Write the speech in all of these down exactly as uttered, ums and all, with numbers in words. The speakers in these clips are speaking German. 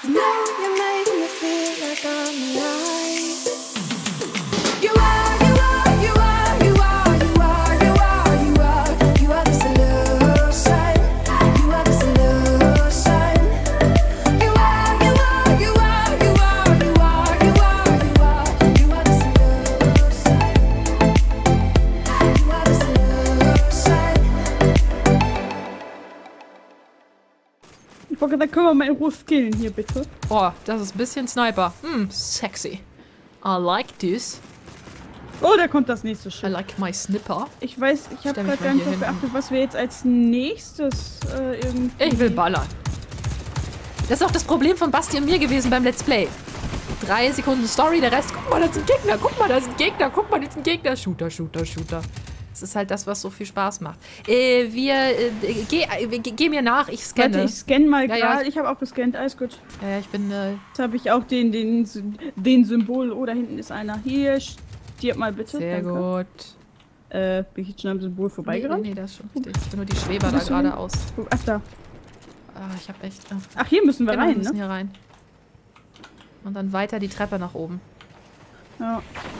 Dann können wir mal in Ruhe skillen hier, bitte. Oh, das ist ein bisschen Sniper. Hm, sexy. I like this. Oh, da kommt das nächste Schiff. I like my snipper. Ich weiß, ich habe gerade gar nicht darauf beachtet, was wir jetzt als nächstes äh, irgendwie... Ich will ballern. Das ist auch das Problem von Basti und mir gewesen beim Let's Play. Drei Sekunden Story, der Rest, guck mal, da sind Gegner, guck mal, da sind Gegner, guck mal, da sind Gegner. Shooter, Shooter, Shooter. Das ist halt das, was so viel Spaß macht. Äh, wir, äh, geh, äh, geh, geh mir nach, ich scanne. Warte, ich scanne mal ja, gerade. Ja. Ich habe auch gescannt, alles gut. Ja, ja, ich bin, äh... Jetzt habe ich auch den, den, den Symbol. Oh, da hinten ist einer. Hier, stirb mal bitte. Sehr Danke. gut. Äh, bin ich jetzt schon am Symbol vorbeigerannt? Nee, nee, das ist schon richtig. Ich bin nur die Schweber da geradeaus. Ach, da. Ah, ich hab echt... Äh. Ach, hier müssen wir genau, rein, wir müssen ne? hier rein. Und dann weiter die Treppe nach oben. Ja.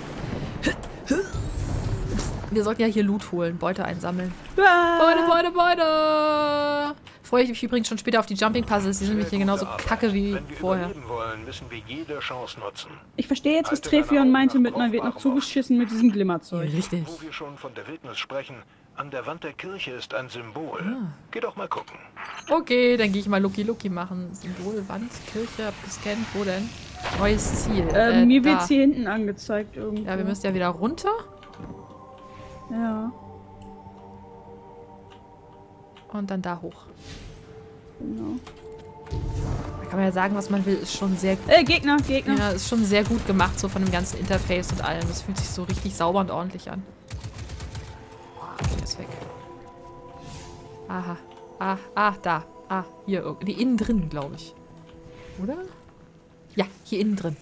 Wir sollten ja hier Loot holen, Beute einsammeln. Ah. Beute, Beute, Beute! Freue ich mich übrigens schon später auf die Jumping-Puzzles. Die sind nämlich hier genauso kacke wie Wenn wir vorher. überleben wollen, müssen wir jede Chance nutzen. Ich verstehe jetzt, was Trefion meinte mit, man wird noch zugeschissen mit diesem Glimmerzeug. Richtig. Wo wir schon von der Wildnis sprechen, an der Wand der Kirche ist ein Symbol. Ah. Geh doch mal gucken. Okay, dann gehe ich mal Lucky Lucky machen. Symbol, Wand, Kirche, hab gescannt. Wo denn? Neues Ziel. Äh, äh, mir da. wird's hier hinten angezeigt irgendwie. Ja, wir müssen ja wieder runter. Ja. Und dann da hoch. Genau. Da kann man ja sagen, was man will. Ist schon sehr gut. Äh, Gegner, Gegner. Ja, ist schon sehr gut gemacht, so von dem ganzen Interface und allem. Das fühlt sich so richtig sauber und ordentlich an. Okay, ist weg. Aha. Ah, ah, da. Ah, hier irgendwie. Innen drin, glaube ich. Oder? Ja, hier innen drin.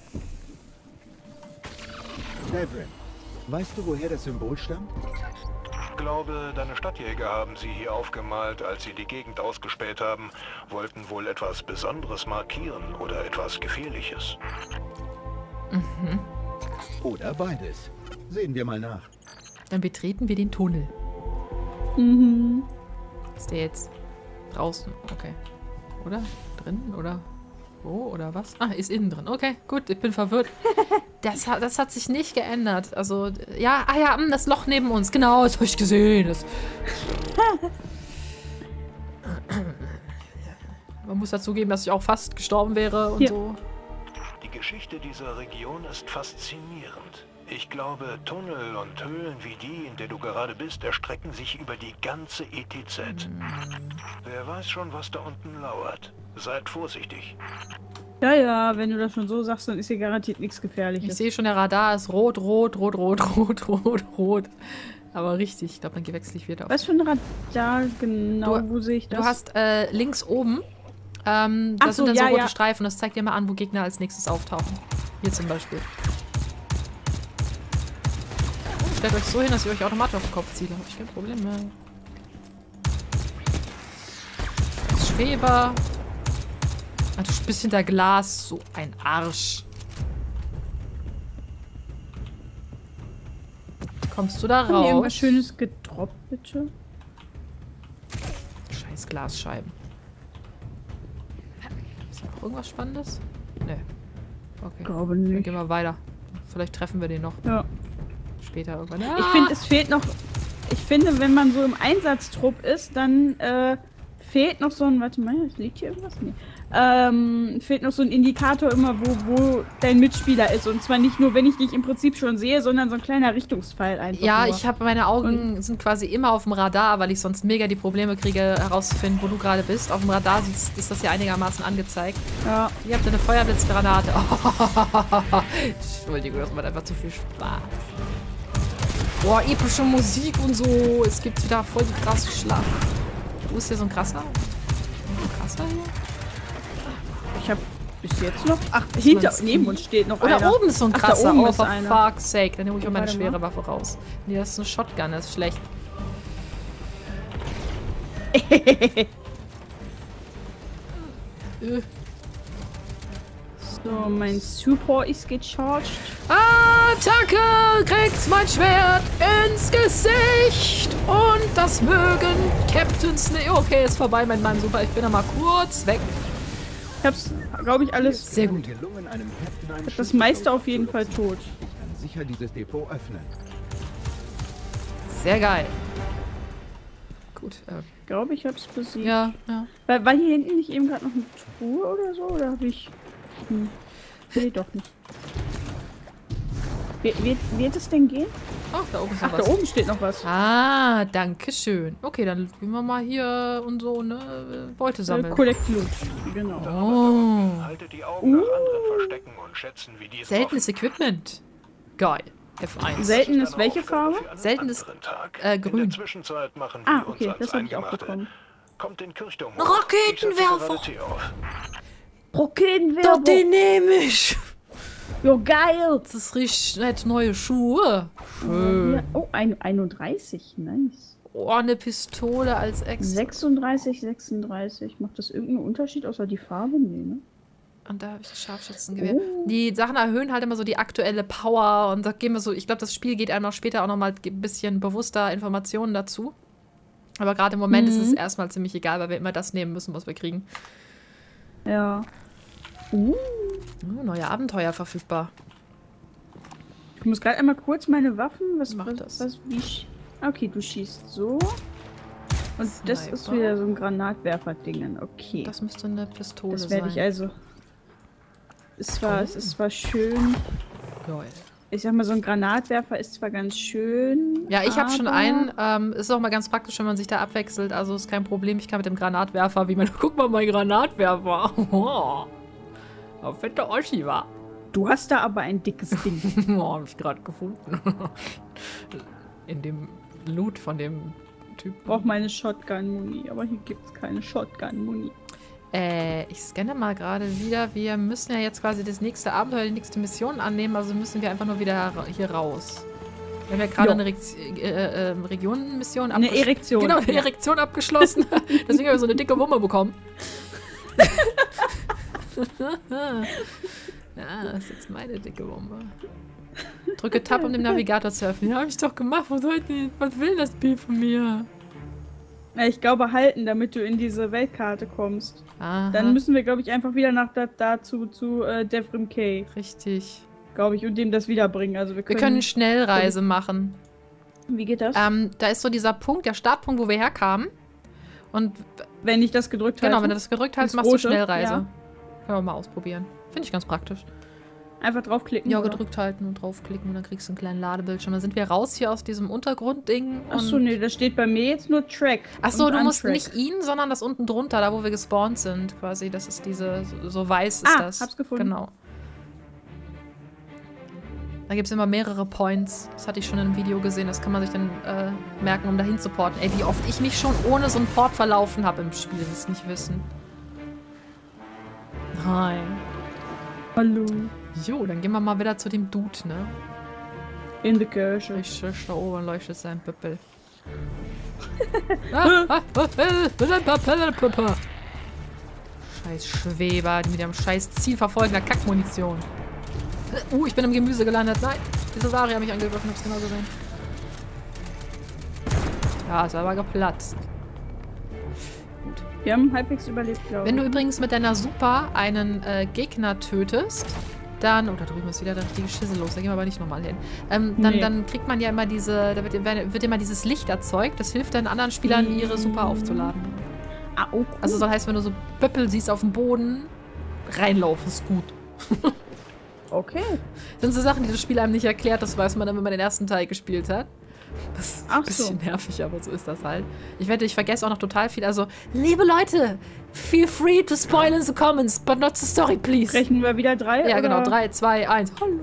Devrin, weißt du, woher das Symbol stammt? Ich glaube, deine Stadtjäger haben sie hier aufgemalt, als sie die Gegend ausgespäht haben, wollten wohl etwas Besonderes markieren oder etwas Gefährliches. Mhm. Oder beides. Sehen wir mal nach. Dann betreten wir den Tunnel. Mhm. Ist der jetzt draußen? Okay. Oder? Drinnen? Oder wo? Oder was? Ah, ist innen drin. Okay, gut, ich bin verwirrt. Das, das hat sich nicht geändert. Also, ja, ah ja, das Loch neben uns. Genau, das habe ich gesehen. Das Man muss dazugeben, dass ich auch fast gestorben wäre und Hier. so. Die Geschichte dieser Region ist faszinierend. Ich glaube, Tunnel und Höhlen wie die, in der du gerade bist, erstrecken sich über die ganze E T Z. Mhm. Wer weiß schon, was da unten lauert. Seid vorsichtig. Ja, ja, wenn du das schon so sagst, dann ist hier garantiert nichts Ich Gefährliches. sehe schon, der Radar ist rot, rot, rot, rot, rot, rot, rot. Aber richtig, ich glaube, dann wechsle ich wieder auf. Was für ein Radar genau, Du- wo sehe ich das? Du hast äh, links oben, ähm, Ach das so, sind dann ja, so rote ja. Streifen. Das zeigt dir mal an, wo Gegner als nächstes auftauchen. Hier zum Beispiel. Oh, stellt euch so hin, dass ich euch automatisch auf den Kopf ziele. Habe ich kein Problem mehr. Schweber. Ah, du bist hinter Glas. So ein Arsch. Kommst du da Haben die irgendwas raus? Schönes gedroppt, bitte? Scheiß Glasscheiben. Ist da noch irgendwas Spannendes? Nee. Okay. Ich glaube Dann nicht. gehen wir weiter. Vielleicht treffen wir den noch. Ja. Später irgendwann. Ich finde, es fehlt noch... Ich finde, wenn man so im Einsatztrupp ist, dann äh, fehlt noch so ein... Warte mal, liegt hier irgendwas? Nee. Ähm, fehlt noch so ein Indikator immer, wo, wo dein Mitspieler ist. Und zwar nicht nur, wenn ich dich im Prinzip schon sehe, sondern so ein kleiner Richtungspfeil einfach Ja, nur. ich habe meine Augen sind quasi immer auf dem Radar, weil ich sonst mega die Probleme kriege, herauszufinden, wo du gerade bist. Auf dem Radar ist, ist das ja einigermaßen angezeigt. Ja. Ihr habt eine Feuerblitzgranate. Entschuldigung, das macht einfach zu viel Spaß. Boah, epische Musik und so. Es gibt wieder voll die krasse Schlacht. Wo ist hier so ein krasser? Ein krasser hier? Ich habe bis jetzt noch... Ach, hinter, neben uns steht noch Oder einer. oben ist so ein Ach, da krasser. oben Oh, ist for einer. fuck's sake. Dann nehme ich mal meine Warte mal. schwere Waffe raus. Nee, das ist eine Shotgun. Das ist schlecht. äh. So, mein Support ist gecharged. Attacke! Kriegt mein Schwert ins Gesicht! Und das mögen Captain Snake. Okay, ist vorbei mit meinem Super. Ich bin da mal kurz weg. Ich hab's, glaube ich, alles. Sehr gut. Gelungen, einem Captain einen Das Schlüssel meiste auf jeden Fall zurückzuholen. tot. Ich kann sicher dieses Depot öffnen. Sehr geil. Gut. Äh, Ich glaube, ich hab's besiegt. ja, ja. War, war hier hinten nicht eben gerade noch eine Truhe oder so? Oder habe ich. Hm. Nee, doch nicht. Wird, wird, wird es denn gehen? Ach, da oben ist noch Ach, was. da oben steht noch was. Ah, danke schön. Okay, dann gehen wir mal hier und so eine Beute Äh, sammeln. Collect Loot. Genau. Oh. Haltet die Augen nach anderen Verstecken und schätzen, wie die es Seltenes Equipment. Geil. F eins. Selten ist welche Farbe? Seltenes, äh, äh, grün. grün. In der Zwischenzeit machen Ah, wir uns okay, als das habe ich auch Eingemachte. bekommen. Kommt den Kirchturm Raketenwerfer. Ich setze gerade Tee auf. Raketenwerfer! den nehme ich. Jo, geil! Das ist richtig nett. Neue Schuhe. Schön. Ja. Oh, ein, einunddreißig. Nice. Oh, eine Pistole als Ex. sechsunddreißig, sechsunddreißig. Macht das irgendeinen Unterschied außer die Farbe? Nee, ne? Und da habe ich das Scharfschützengewehr. Oh. Die Sachen erhöhen halt immer so die aktuelle Power und da geben wir so, ich glaube, das Spiel geht einem auch später auch nochmal ein bisschen bewusster Informationen dazu. Aber gerade im Moment Mhm. ist es erstmal ziemlich egal, weil wir immer das nehmen müssen, was wir kriegen. Ja. Uh. Oh, neue Abenteuer verfügbar. Ich muss gerade einmal kurz meine Waffen. Was Mach was, das. was wie sch Okay, du schießt so. Und das ist Sniper. wieder so ein Granatwerfer-Dingen. Okay. Das müsste eine Pistole Das werde sein. ich also. Es war, Oh. es ist zwar schön. Geil. Ich sag mal, so ein Granatwerfer ist zwar ganz schön. Ja, ich habe schon aber- einen. Ähm, ist auch mal ganz praktisch, wenn man sich da abwechselt. Also ist kein Problem. Ich kann mit dem Granatwerfer, wie man. Guck mal, mein Granatwerfer. Oh, oh, fette Oschi war. Du hast da aber ein dickes Ding. Oh, hab ich gerade gefunden. In dem Loot von dem Typ. Brauch meine Shotgun-Muni, aber hier gibt's keine Shotgun-Muni. Äh, ich scanne mal gerade wieder. Wir müssen ja jetzt quasi das nächste Abenteuer, die nächste Mission annehmen. Also müssen wir einfach nur wieder ra- hier raus. Wir haben ja gerade Jo. eine Re äh, äh, Regionenmission Eine abgeschlossen. Erektion. Genau, eine Ja. Erektion abgeschlossen. Deswegen haben wir so eine dicke Wumme bekommen. Ja, das ist jetzt meine dicke Wumme. Drücke Tab, um den Navigator zu öffnen. Ja, hab ich doch gemacht. Was, soll ich, was will das Bild von mir? Ja, ich glaube halten, damit du in diese Weltkarte kommst. Aha, Dann müssen wir, glaube ich, einfach wieder nach da, dazu zu äh, Devrim Cay, richtig. glaube ich, und dem das wiederbringen. Also wir Wir können. können Schnellreise machen. Wie geht das? Ähm, da ist so dieser Punkt, der Startpunkt, wo wir herkamen. Und wenn ich das gedrückt habe. genau, wenn du das gedrückt hast, Das machst du rote, Schnellreise. ja. Können wir mal ausprobieren. Finde ich ganz praktisch. Einfach draufklicken. Ja, oder? gedrückt halten und draufklicken und dann kriegst du einen kleinen Ladebildschirm. Dann sind wir raus hier aus diesem Untergrundding. Achso, und- nee, da steht bei mir jetzt nur Track. Achso, und du musst Untrack. nicht ihn, sondern das unten drunter, da wo wir gespawnt sind, quasi. Das ist diese, so, so weiß ist Ah, das. hab's gefunden. Genau. Da gibt es immer mehrere Points. Das hatte ich schon in einem Video gesehen. Das kann man sich dann äh, merken, um dahin zu porten. Ey, wie oft ich mich schon ohne so einen Port verlaufen habe im Spiel, das ist nicht wissen. Nein. Hallo. Jo, dann gehen wir mal wieder zu dem Dude, ne? In der Kirche. Richtig, da oben leuchtet sein Pöppel. ah, ah, ah, scheiß Schweber, die mit ihrem scheiß Ziel verfolgender Kackmunition. Uh, ich bin im Gemüse gelandet. Nein, die Solari haben mich angegriffen, hab's genau gesehen. Ja, ist aber geplatzt. Wir haben halbwegs überlebt, glaube ich. Wenn du übrigens mit deiner Super einen äh, Gegner tötest, dann... Oh, da drüben ist wieder der richtige Schissel los. Da gehen wir aber nicht nochmal hin. Ähm, dann, Nee. dann kriegt man ja immer diese... Da wird, wird immer dieses Licht erzeugt. Das hilft dann anderen Spielern, ihre Super aufzuladen. Ah, oh, cool. Also das heißt, wenn du so Böppel siehst auf dem Boden, reinlaufen ist gut. Okay. Das sind so Sachen, die das Spiel einem nicht erklärt. Das weiß man dann, wenn man den ersten Teil gespielt hat. Das ist Ach ein bisschen so. nervig, aber so ist das halt. Ich wette, ich vergesse auch noch total viel. Also, liebe Leute, feel free to spoil in the comments, but not the story, please. Brechen wir wieder drei? Ja, oder? genau. drei, zwei, eins. Hallo.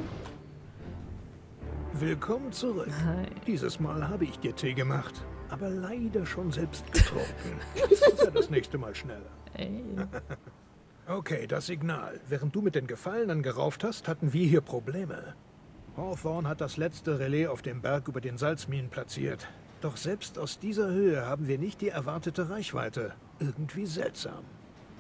Willkommen zurück. Hi. Dieses Mal habe ich dir Tee gemacht, aber leider schon selbst getrunken. Sicher das nächste Mal schneller. Ey. Okay, das Signal. Während du mit den Gefallenen gerauft hast, hatten wir hier Probleme. Hawthorne hat das letzte Relais auf dem Berg über den Salzminen platziert. Doch selbst aus dieser Höhe haben wir nicht die erwartete Reichweite. Irgendwie seltsam.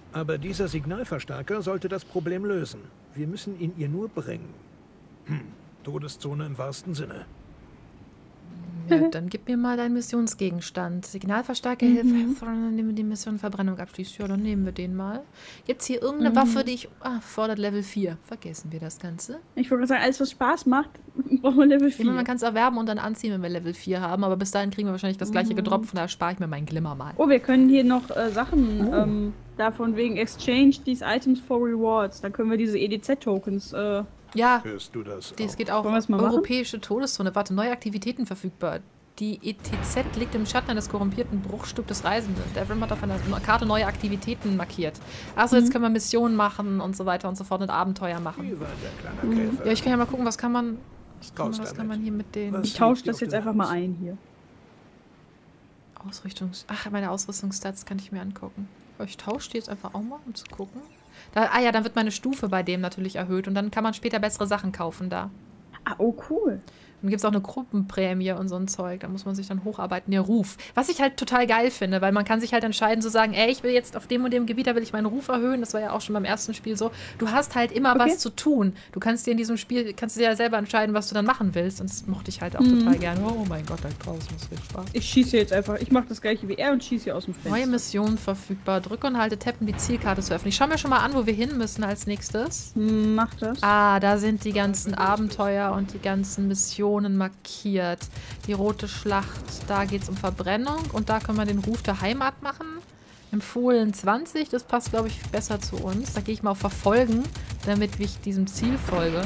Aber dieser Signalverstärker sollte das Problem lösen. Wir müssen ihn ihr nur bringen. Hm, Todeszone im wahrsten Sinne. Ja, dann gib mir mal deinen Missionsgegenstand. Signalverstärker, Hilfe, nehmen wir die Mission Verbrennung abschließt. Ja, dann nehmen wir den mal. Gibt's hier irgendeine Mhm. Waffe, die ich... Ah, fordert Level vier. Vergessen wir das Ganze. Ich wollte sagen, alles was Spaß macht, braucht man Level Ich meine, vier. man kann es erwerben und dann anziehen, wenn wir Level vier haben. Aber bis dahin kriegen wir wahrscheinlich das gleiche gedroppt. Von daher spare ich mir meinen Glimmer mal. Oh, wir können hier noch äh, Sachen Oh. ähm, davon wegen Exchange these items for rewards. Dann können wir diese E D Z-Tokens. Äh, Ja, Hörst du das? es auch? geht auch. Wollen wir es mal machen? Europäische Todeszone. Warte, neue Aktivitäten verfügbar. Die E T Z liegt im Schatten eines korrumpierten Bruchstück des Reisenden. Devrim hat auf einer Karte neue Aktivitäten markiert. Achso, jetzt können wir Missionen machen und so weiter und so fort und Abenteuer machen. Wie war der kleine Käfer? Ja, ich kann ja mal gucken, was kann man... Was kann Raus man, was kann damit. man hier mit den... Was? ich tausche liegt dir das auf jetzt dem einfach mal Herzen? ein hier. Ausrüstungs... Ach, meine Ausrüstungsstats kann ich mir angucken. Ich tausche die jetzt einfach auch mal, um zu gucken. Da, ah ja, dann wird meine Stufe bei dem natürlich erhöht und dann kann man später bessere Sachen kaufen da. Ah, oh cool. Dann gibt es auch eine Gruppenprämie und so ein Zeug. Da muss man sich dann hocharbeiten. Der Ruf. Was ich halt total geil finde, weil man kann sich halt entscheiden zu sagen, ey, ich will jetzt auf dem und dem Gebiet, da will ich meinen Ruf erhöhen. Das war ja auch schon beim ersten Spiel so. Du hast halt immer Okay. was zu tun. Du kannst dir in diesem Spiel, kannst dir ja selber entscheiden, was du dann machen willst. Und das mochte ich halt auch total gerne. Oh mein Gott, da draußen ist viel Spaß. Ich schieße jetzt einfach. Ich mache das gleiche wie er und schieße hier aus dem Fenster. Neue Mission verfügbar. Drücke und halte Tab, um die Zielkarte zu öffnen. Ich schaue mir schon mal an, wo wir hin müssen als nächstes. Hm, Mach das. Ah, da sind die ganzen Abenteuer und die ganzen Missionen markiert. Die rote Schlacht, da geht es um Verbrennung und da können wir den Ruf der Heimat machen. Empfohlen zwanzig, das passt, glaube ich, besser zu uns. Da gehe ich mal auf Verfolgen, damit ich diesem Ziel folge.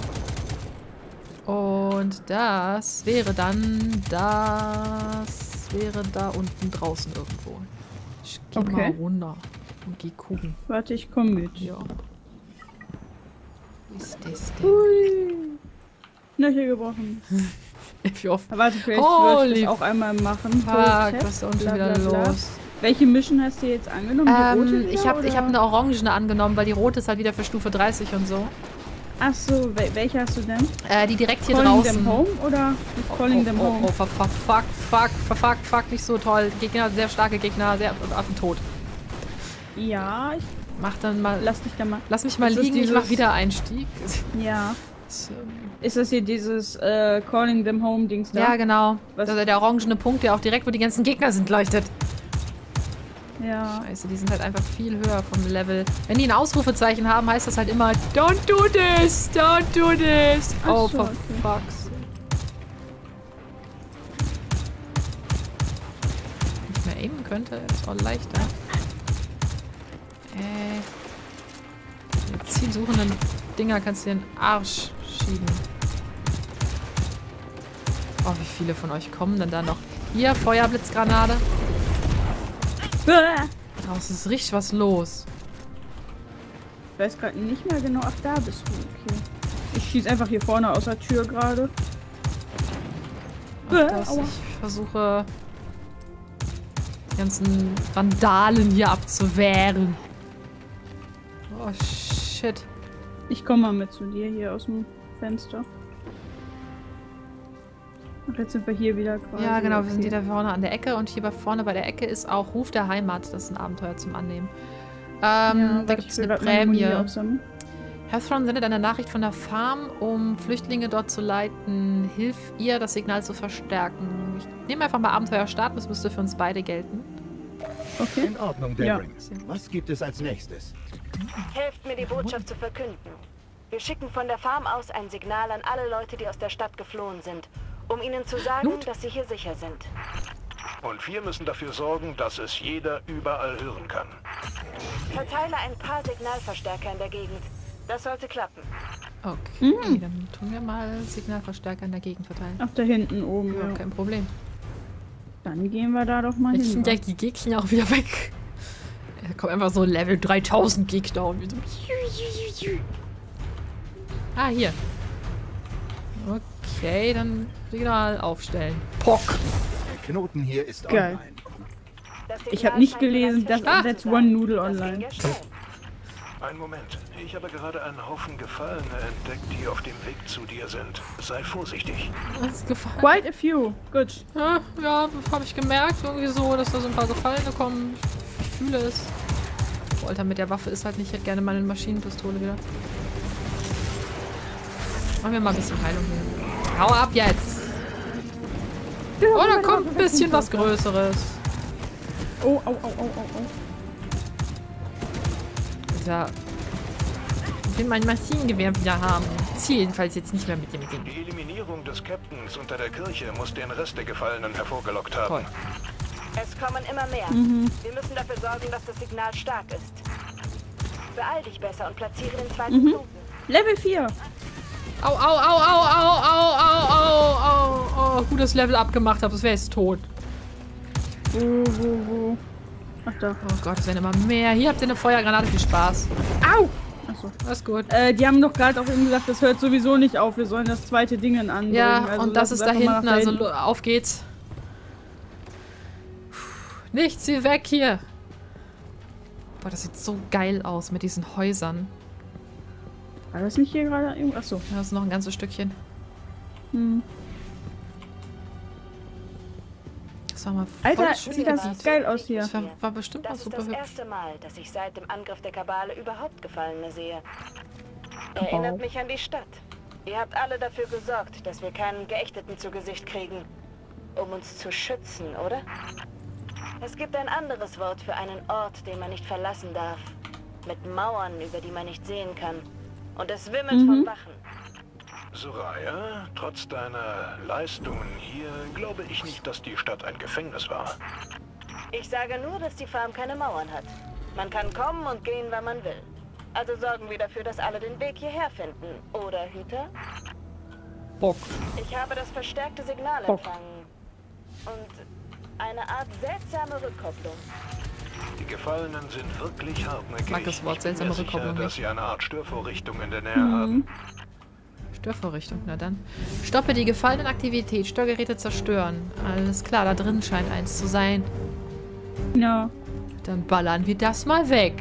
Und das wäre dann, das wäre da unten draußen irgendwo. Ich gehe Okay. mal runter und gehe gucken. Warte, ich komme mit. Ja. Wie ist das denn? Hui. Knöchel gebrochen. Wie oft? Warte, vielleicht Holy würde ich das auch einmal machen. Fuck, Test, was ist da unten bla, wieder bla, bla. los? Welche Mission hast du jetzt angenommen? Die rote Ähm, wieder, ich habe ich oder? hab eine orangene angenommen, weil die rote ist halt wieder für Stufe dreißig und so. Ach so, wel welche hast du denn? Äh, die direkt hier Calling draußen. them home oder Calling oh, them oh, home? oh, fuck, fuck, fuck, fuck, fuck, fuck, fuck, nicht so toll. Gegner, sehr starke Gegner, sehr auf den Tod. Ja, ich Mach dann mal, lass, lass dich da mal. lass mich mal Ist das liegen, ich dieses- mach wieder Einstieg. Ja. Das, ähm, Ist das hier dieses äh, Calling them home Dings da? ja, genau. Was- Also der orangene Punkt, der auch direkt, wo die ganzen Gegner sind, leuchtet. Ja. Scheiße, die sind halt einfach viel höher vom Level. Wenn die ein Ausrufezeichen haben, heißt das halt immer Don't do this! Don't do this! Ach Oh, so, for okay. fuck's sake. Wenn ich mehr aimen könnte, ist auch leichter. Äh. Die zielsuchenden Dinger kannst du dir in den Arsch schieben. Oh, wie viele von euch kommen denn da noch? Hier, Feuerblitzgranate. Ah! Draußen ist richtig was los. Ich weiß gerade nicht mehr genau. Ach, da bist du. Okay. Ich schieße einfach hier vorne aus der Tür gerade. Ach, das, Aua. ich versuche die ganzen Vandalen hier abzuwehren. Oh shit. Ich komme mal mit zu dir hier aus dem Fenster. Und jetzt sind wir hier wieder quasi. Ja, genau, wir sind okay. hier da vorne an der Ecke und hier bei vorne bei der Ecke ist auch Ruf der Heimat. Das ist ein Abenteuer zum Annehmen. Ähm, Ja, da warte, gibt es ich will eine grad meine Muni Prämie. aufsammeln. Heathron sendet eine Nachricht von der Farm, um Flüchtlinge dort zu leiten. Hilf ihr, das Signal zu verstärken. Ich nehme einfach mal Abenteuer starten, das müsste für uns beide gelten. Okay. In Ordnung, Ja. Devrim. Was gibt es als nächstes? Helft mir, die Botschaft zu verkünden. Wir schicken von der Farm aus ein Signal an alle Leute, die aus der Stadt geflohen sind, um ihnen zu sagen, Blut? dass sie hier sicher sind. Und wir müssen dafür sorgen, dass es jeder überall hören kann. Verteile ein paar Signalverstärker in der Gegend. Das sollte klappen. Okay, dann tun wir mal Signalverstärker in der Gegend verteilen. Ach, da hinten oben. Ja, Ja. kein Problem. Dann gehen wir da doch mal Jetzt hin. sind ja die Gegner auch wieder weg. Da kommt einfach so Level dreitausend Gegner und wir so. Ah, hier. Okay, dann Signal aufstellen. Pock. Der Knoten hier ist Geil. online. Das Ich Signal habe nicht scheint gelesen, bereits dass Ah. verstanden that's zu one sein. noodle Das ging online. ja schnell. Einen Moment. Ich habe gerade einen Haufen Gefallene entdeckt, die auf dem Weg zu dir sind. Sei vorsichtig. Das ist gefallen. Quite a few. Gut. Ja, ja habe ich gemerkt irgendwie so, dass da so ein paar Gefallene kommen. Ich fühle es. Oh, Alter, mit der Waffe ist halt nicht. Ich hätte gerne mal eine Maschinenpistole wieder. Machen wir mal ein bisschen Heilung hier. Hau ab jetzt! Oh, da kommt ein bisschen was Größeres. Oh, au, au, au, au, au. Alter. Ich will mein Maschinengewehr wieder haben. Ziel jedenfalls jetzt nicht mehr mit dem Ding. Die Eliminierung des Captains unter der Kirche muss den Rest der Gefallenen hervorgelockt haben. Toll. Es kommen immer mehr. Mhm. Wir müssen dafür sorgen, dass das Signal stark ist. Beeil dich besser und platziere den zweiten Mhm. Knoten. Level vier. Au, au, au, au, au, au, au, au, au, au. Gut, das Level abgemacht habe, das wäre jetzt tot. Wo, wo, wo? Ach da. Oh Gott, es werden immer mehr. Hier habt ihr eine Feuergranate. Viel Spaß. Au! Achso. Alles gut. Äh, die haben doch gerade auch eben gesagt, das hört sowieso nicht auf. Wir sollen das zweite Ding anbringen. Ja, also und das ist da einfach mal hinten. nach Also hinten. lo- auf geht's. Nichts wie weg hier. Boah, das sieht so geil aus mit diesen Häusern. War das nicht hier gerade irgendwo? Achso. Da ist noch ein ganzes Stückchen. Hm. Das war mal voll Alter, schön. sieht das geil aus hier. Das war, war bestimmt auch Das ist super das hübsch. erste Mal, dass ich seit dem Angriff der Kabale überhaupt Gefallene sehe. Wow. Erinnert mich an die Stadt. Ihr habt alle dafür gesorgt, dass wir keinen Geächteten zu Gesicht kriegen. Um uns zu schützen, oder? Es gibt ein anderes Wort für einen Ort, den man nicht verlassen darf. Mit Mauern, über die man nicht sehen kann. Und es wimmelt Mhm. von Wachen. Soraya, trotz deiner Leistungen hier glaube ich nicht, dass die Stadt ein Gefängnis war. Ich sage nur, dass die Farm keine Mauern hat. Man kann kommen und gehen, wann man will. Also sorgen wir dafür, dass alle den Weg hierher finden. Oder, Hüter? Bock. Ich habe das verstärkte Signal Bock. empfangen. Und eine Art seltsame Rückkopplung. Die Gefallenen sind wirklich hartnäckig. mag das Wort Ich bin mir seltsame sicher, Rückkopplung dass nicht. sie eine Art Störvorrichtung in der Nähe Mhm. haben. Störvorrichtung, na dann. Stoppe die gefallenen Aktivität. Störgeräte zerstören. Alles klar, da drin scheint eins zu sein. Ja. Dann ballern wir das mal weg.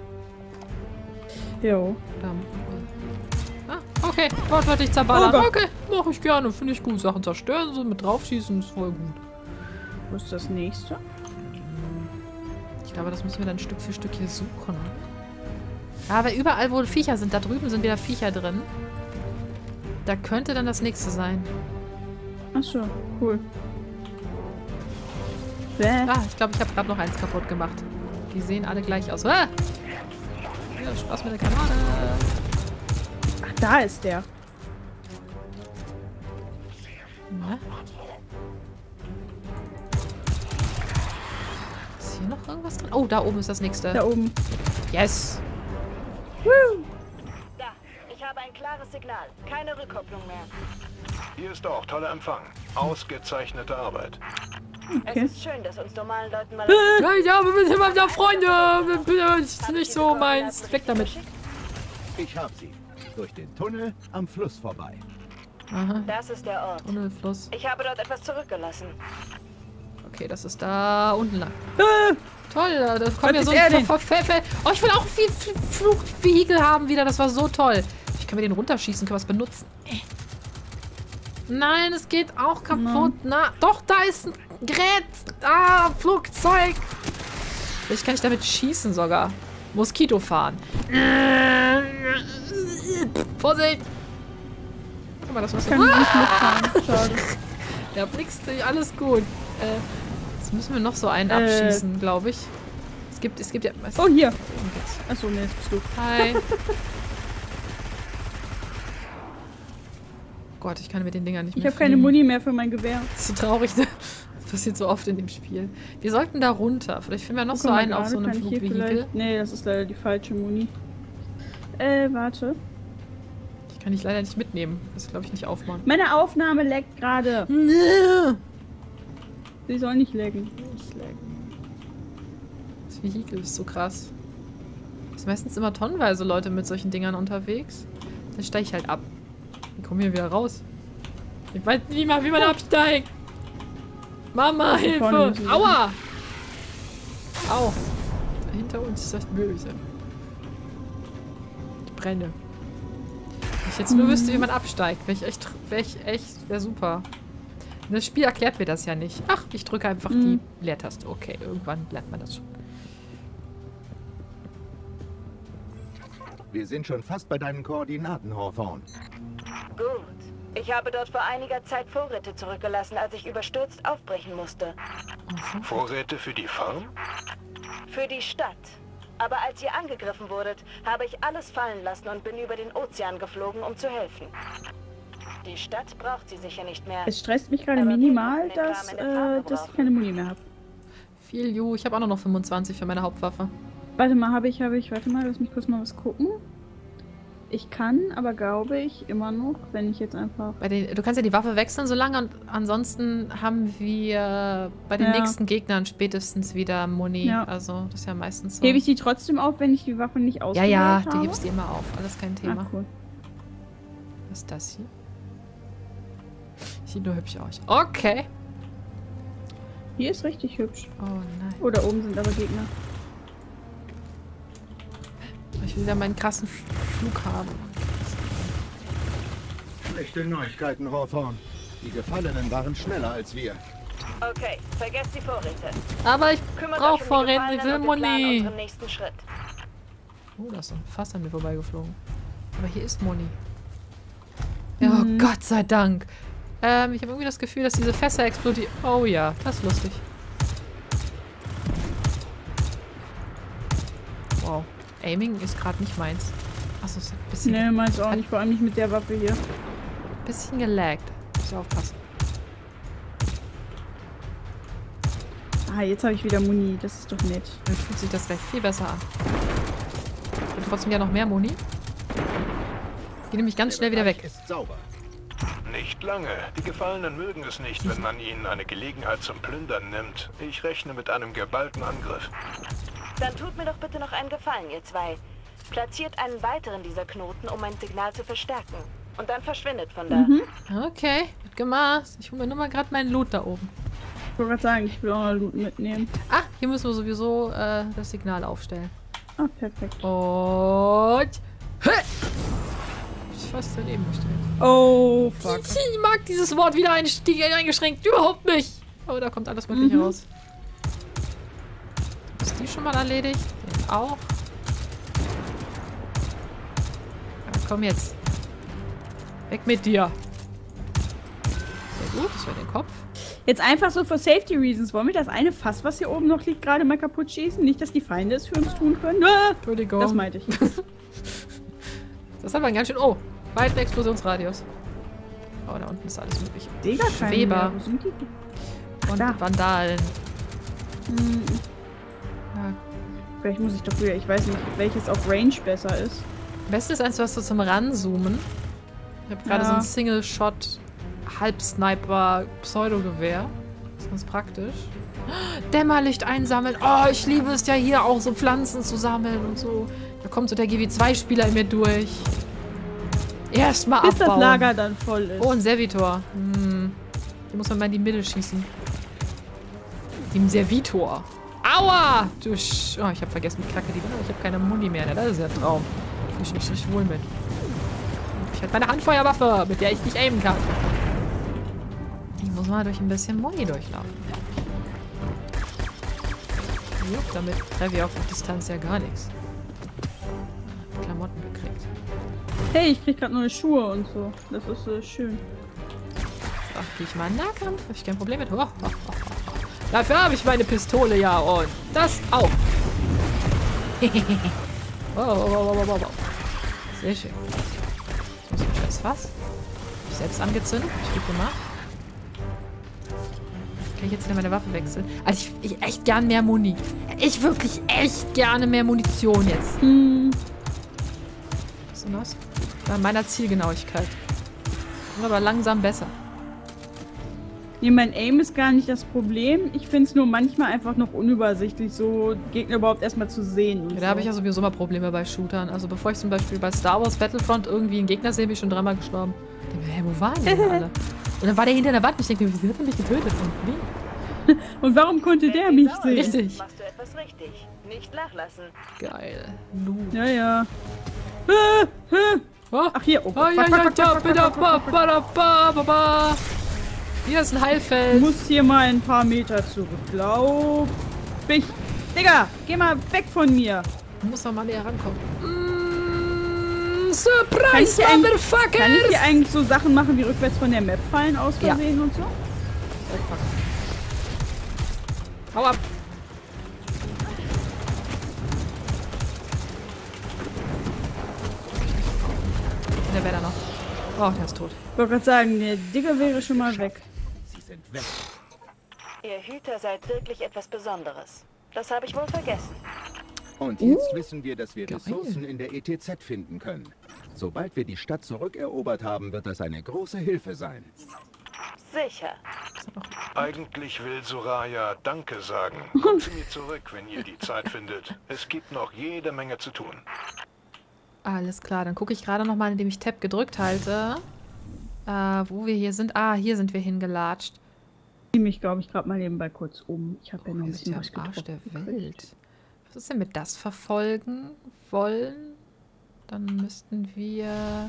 Jo. Dann, ah, okay, wortwörtlich zerballern. Oh Gott. Okay, mache ich gerne. Finde ich gut. Sachen zerstören, so mit draufschießen, ist voll gut. Wo ist das nächste? Ich glaube, das müssen wir dann Stück für Stück hier suchen. Ja, aber überall, wo Viecher sind, da drüben sind wieder Viecher drin. Da könnte dann das nächste sein. Achso, cool. Bäh. Ah, ich glaube, ich habe gerade noch eins kaputt gemacht. Die sehen alle gleich aus. Ah! Ja, Spaß mit der Granate. Ach, da ist der. Na? Ist hier noch irgendwas drin? Oh, da oben ist das nächste. Da oben. Yes! Da, ich habe ein klares Signal. Keine Rückkopplung mehr. Hier ist auch toller Empfang. Ausgezeichnete Arbeit. Okay. Es ist schön, dass uns normalen Leuten mal... Ja, ja, wir sind mal Freunde. Das ist nicht so meins. Weg damit. Ich hab sie. Durch den Tunnel am Fluss vorbei. Aha. Das ist der Ort. Tunnelfluss. Ich habe dort etwas zurückgelassen. Okay, das ist da unten lang. Äh, Toll, da kommt ja ist so er ein denn? Ver Ver Ver Oh, ich will auch viel Fl Flugvehikel haben wieder. Das war so toll. Ich kann mir den runterschießen, kann was benutzen. Äh. Nein, es geht auch kaputt. Na, doch, da ist ein Gerät. Ah, Flugzeug. Vielleicht kann ich damit schießen sogar. Moskito fahren. Vorsicht. Guck mal, das was. kann nicht mitfahren. Schade. Ja, blickst alles gut. Äh, jetzt müssen wir noch so einen Äh. abschießen, glaube ich. Es gibt, es gibt ja... Was? Oh, hier. Achso, nee, jetzt bist du. Hi. Gott, ich kann mit den Dingern nicht Ich mehr habe keine fliegen. Muni mehr für mein Gewehr. Das ist so traurig, ne? Das passiert so oft in dem Spiel. Wir sollten da runter. Vielleicht finden wir noch Guck so mal, einen auf so gerade einem kann ich hier Flugvehikel. vielleicht- Nee, das ist leider die falsche Muni. Äh, warte. Ich kann dich leider nicht mitnehmen. Das glaube ich nicht aufmachen. Meine Aufnahme leckt gerade. Nee. Sie soll nicht lecken. Nicht lecken. Das Vehikel ist so krass. Es sind meistens immer tonnenweise Leute mit solchen Dingern unterwegs. Dann steige ich halt ab. Ich komme hier wieder raus. Ich weiß nicht mal, wie man absteigt. Mama, Hilfe! vorne müssen wir- Aua! Au! Da hinter uns ist das Böse. Ich brenne. Wenn ich jetzt nur wüsste, wie man absteigt, wäre ich echt, wäre ich echt, wäre super. Das Spiel erklärt mir das ja nicht. Ach, ich drücke einfach Mhm. die Leertaste. Okay, irgendwann lernt man das schon. Wir sind schon fast bei deinen Koordinaten, Hawthorne. Gut. Ich habe dort vor einiger Zeit Vorräte zurückgelassen, als ich überstürzt aufbrechen musste. Vorräte für die Farm? Für die Stadt. Aber als ihr angegriffen wurdet, habe ich alles fallen lassen und bin über den Ozean geflogen, um zu helfen. Die Stadt braucht sie sicher nicht mehr. Es stresst mich gerade Aber wir minimal, können den dass, Kram in der Farm äh, dass ich gebrauchen. keine Muni mehr habe. Viel Ju. Ich habe auch nur noch fünfundzwanzig für meine Hauptwaffe. Warte mal, habe ich, habe ich, warte mal, lass mich kurz mal was gucken. Ich kann, aber glaube ich, immer noch, wenn ich jetzt einfach... Bei den, du kannst ja die Waffe wechseln so lange und ansonsten haben wir bei den Ja. nächsten Gegnern spätestens wieder Muni. Ja. Also das ist ja meistens so. Hebe ich die trotzdem auf, wenn ich die Waffe nicht ja, ausgewählt ja, habe? die hebst du immer auf. Alles kein Thema. Ah, cool. Was ist das hier? Sieht nur hübsch aus. Okay. Hier ist richtig hübsch. Oh nein. Oh, da oben sind aber Gegner. Ich will wieder meinen krassen F- Flug haben. Schlechte Neuigkeiten, Hawthorne. Die Gefallenen waren schneller als wir. Okay, vergesst die Vorräte. Aber ich Kümmert brauche euch um die Vorräte, ich Gefallenen will und wir planen Muni. unseren nächsten Schritt. Oh, da ist ein Fass an mir vorbeigeflogen. Aber hier ist Muni. Ja, Mhm. Oh Gott sei Dank. Ähm, ich habe irgendwie das Gefühl, dass diese Fässer explodieren. Oh ja, das ist lustig. Wow. Aiming ist gerade nicht meins. Achso, ist ein bisschen, Nee, meins auch nicht. Vor allem nicht mit der Waffe hier. bisschen gelaggt. Muss ich aufpassen. Ah, jetzt habe ich wieder Muni. Das ist doch nett. Dann fühlt sich das gleich viel besser an. Und trotzdem ja noch mehr Muni. Geh nämlich ganz schnell wieder Der Bereich weg. ist sauber. Nicht lange. Die Gefallenen mögen es nicht, wenn man ihnen eine Gelegenheit zum Plündern nimmt. Ich rechne mit einem geballten Angriff. Dann tut mir doch bitte noch einen Gefallen, ihr zwei. Platziert einen weiteren dieser Knoten, um mein Signal zu verstärken. Und dann verschwindet von da. Mhm. Okay, wird gemacht. Ich hole mir nur mal gerade meinen Loot da oben. Ich wollte gerade sagen, ich will auch noch Loot mitnehmen. Ah, hier müssen wir sowieso äh, das Signal aufstellen. Ah, perfekt. Und... Hä! Ich fast daneben gestellt. Oh, fuck. Ich mag dieses Wort wieder einstieg, eingeschränkt. Überhaupt nicht. Oh, da kommt alles Mögliche Mhm. raus. Ist die schon mal erledigt? Den auch. Ja, komm jetzt. Weg mit dir. Sehr gut, das war den Kopf. Jetzt einfach so für Safety Reasons. Wollen wir das eine Fass, was hier oben noch liegt, gerade mal kaputt schießen? Nicht, dass die Feinde es für uns tun können? Ah, Entschuldigung. das meinte ich. Das hat aber ein ganz schön... Oh, weiten Explosionsradius. Oh, da unten ist alles mögliche. Digga, Schweber. Wo sind die? Und da. Vandalen. Hm, Ja. vielleicht muss ich doch wieder... Ich weiß nicht, welches auf Range besser ist. Beste ist eins, was du zum Ranzoomen. Ich habe gerade Ja. so ein Single-Shot Halbsniper-Pseudogewehr. Das ist ganz praktisch. Dämmerlicht einsammeln. Oh, ich liebe es ja hier auch so Pflanzen zu sammeln und so. Da kommt so der G W zwei Spieler in mir durch. Erstmal Bis abbauen. das Lager dann voll ist. Oh, ein Servitor. Hm. Hier muss man mal in die Mitte schießen. Dem Servitor. Aua! Du Sch oh, ich habe vergessen, wie kacke die war. Ich habe keine Muni mehr. Das ist ja ein Traum. Fühle ich mich nicht wohl mit. Ich habe meine Handfeuerwaffe, mit der ich nicht aimen kann. Ich muss mal durch ein bisschen Muni durchlaufen. Jupp, damit treffe ich auf Distanz ja gar nichts. Klamotten gekriegt. Hey, ich krieg gerade neue Schuhe und so. Das ist äh, schön. Ach, gehe ich mal in Nahkampf? Habe ich kein Problem mit. Oh, oh, oh, oh. Dafür habe ich meine Pistole ja und das auch. oh, oh, oh, oh, oh, oh. Sehr schön. Ich muss ein scheiß Fass. Ich selbst angezündet. Ich gebe mal. Kann ich jetzt wieder meine Waffe wechseln? Also ich, ich echt gern mehr Muni. Ich wirklich echt gerne mehr Munition jetzt. Hm, Was ist denn das? Bei meiner Zielgenauigkeit. Aber langsam besser. nee, mein Aim ist gar nicht das Problem. Ich finde es nur manchmal einfach noch unübersichtlich, so Gegner überhaupt erstmal zu sehen. Und Ja, so. da habe ich ja sowieso mal Probleme bei Shootern. Also bevor ich zum Beispiel bei Star Wars Battlefront irgendwie einen Gegner sehe, bin ich schon dreimal gestorben. Ich denke mir, hä, wo waren die denn alle? Und dann war der hinter der Wand und ich denke mir, wieso hat er mich getötet? Und wie? Und warum konnte der mich Sauer sehen? bist, Richtig. Machst du etwas richtig. Nicht nachlassen. Geil. Loot. Ja, ja. Äh, äh. Oh. Ach, hier. Oh, Oh, ja, ja, ja, bida, ba, ba, ba, ba, ba. Hier ist ein Ich Heilfeld. muss hier mal ein paar Meter zurück. Glaub ich. Digga, geh mal weg von mir. Ich muss noch mal näher rankommen. Mm. Surprise, Kann ich hier eigentlich- Motherfuckers! Kann ich hier eigentlich so Sachen machen wie rückwärts von der Map fallen aus Ja. Versehen und so? Oh, fuck. Hau ab! Der wäre da noch. Oh, der ist tot. Ich wollte gerade sagen, der Digger wäre schon mal weg. Sie sind weg. Ihr Hüter seid wirklich etwas Besonderes. Das habe ich wohl vergessen. Und jetzt wissen wir, dass wir Geil. Ressourcen in der E T Z finden können. Sobald wir die Stadt zurückerobert haben, wird das eine große Hilfe sein. Sicher. Eigentlich will Soraya Danke sagen. Kommt zu mir zurück, wenn ihr die Zeit findet. Es gibt noch jede Menge zu tun. Alles klar, dann gucke ich gerade nochmal, indem ich Tab gedrückt halte. Äh, wo wir hier sind. Ah, hier sind wir hingelatscht. Ich ziehe mich, glaube ich, gerade mal nebenbei kurz um. Ich habe ja Oh, noch ein wir sind bisschen ja was am Arsch der getroffen. Welt. Was ist denn mit das verfolgen wollen? Dann müssten wir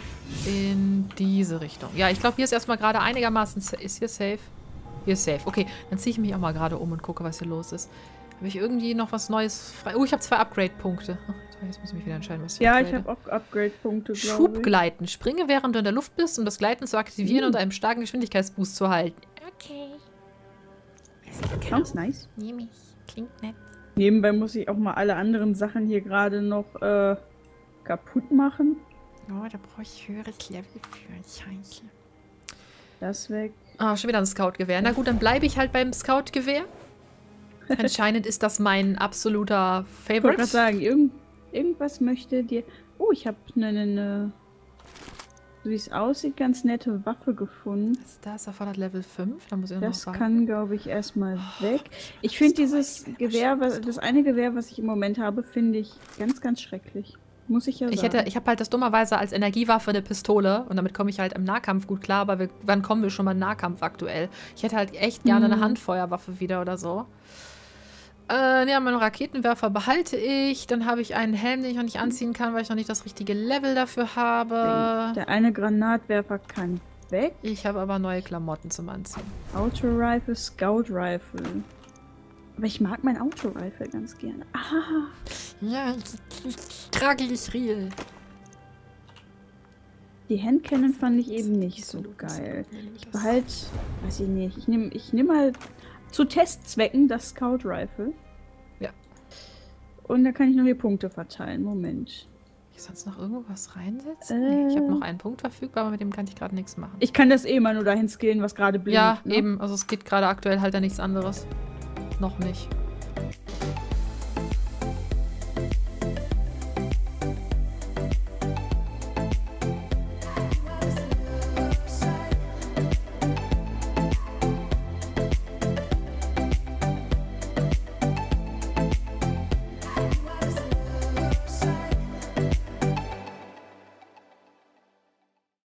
in diese Richtung. Ja, ich glaube, hier ist erstmal gerade einigermaßen... sa- Ist hier safe? Hier ist safe. Okay, dann ziehe ich mich auch mal gerade um und gucke, was hier los ist. Habe ich irgendwie noch was Neues frei... Oh, ich habe zwei Upgrade-Punkte. Oh, jetzt muss ich mich wieder entscheiden, was ich Ja, ich upgrade. habe auch Upgrade-Punkte, glaube ich. Schubgleiten. Springe, während du in der Luft bist, um das Gleiten zu aktivieren Mhm. und einen starken Geschwindigkeitsboost zu halten. Okay. Sounds nice. Nehme ich. Klingt nett. Nebenbei muss ich auch mal alle anderen Sachen hier gerade noch äh, kaputt machen. Oh, da brauche ich höheres Level für. Scheiße. Das weg. Ah, schon wieder ein Scout-Gewehr. Na gut, dann bleibe ich halt beim Scout-Gewehr. Anscheinend ist das mein absoluter Ich wollte gerade Favorite. sagen, irgend, irgendwas möchte dir... Oh, ich habe eine, eine, so wie es aussieht, ganz nette Waffe gefunden. Das erfordert Level fünf. Da muss ich auch noch Das warten. kann, glaube ich, erstmal weg. Ich finde dieses Gewehr, was- das eine Gewehr, was ich im Moment habe, finde ich ganz, ganz schrecklich. Muss ich ja Ich, sagen. hätte, ich habe halt das dummerweise als Energiewaffe eine Pistole und damit komme ich halt im Nahkampf gut klar, aber wir, wann kommen wir schon mal in Nahkampf aktuell? Ich hätte halt echt gerne eine Hm. Handfeuerwaffe wieder oder so. Äh, ja, meinen Raketenwerfer behalte ich. Dann habe ich einen Helm, den ich noch nicht anziehen kann, weil ich noch nicht das richtige Level dafür habe. Der eine Granatwerfer kann weg. Ich habe aber neue Klamotten zum Anziehen. Auto-Rifle, Scout-Rifle. Aber ich mag mein Auto-Rifle ganz gerne. Ah, Ja, ich, ich trage ich real. die Handcannon fand ich eben nicht so geil. Ich behalte, weiß ich nicht, ich nehme ich nehm mal zu Testzwecken das Scout-Rifle. Ja. Und da kann ich noch die Punkte verteilen. Moment. Ich sonst noch irgendwo was reinsetzen? Äh. Nee, ich habe noch einen Punkt verfügbar, aber mit dem kann ich gerade nichts machen. Ich kann das eh immer nur dahin skillen, was gerade blinkt. ja, ne? eben. Also es geht gerade aktuell halt da nichts anderes. Noch nicht.